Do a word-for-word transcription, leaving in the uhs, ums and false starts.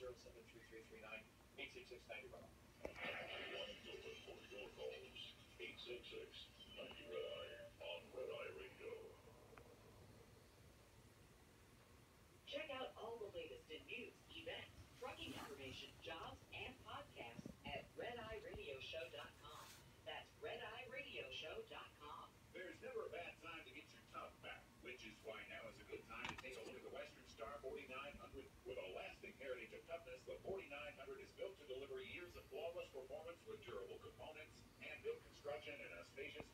zero seven three three three nine eight six six ninety Red Eye. Lines open for your calls. eight six six ninety Red Eye on Red Eye Radio. Check out all the latest in news, events, trucking information, jobs, and podcasts at red eye radio show dot com. That's red eye radio show dot com. There's never a bad time to get your tough back, which is why now is a good time to take a look at the Western Star forty-nine hundred. With a lasting heritage of toughness, the forty-nine hundred is built to deliver years of flawless performance with durable components, hand-built construction, and a spacious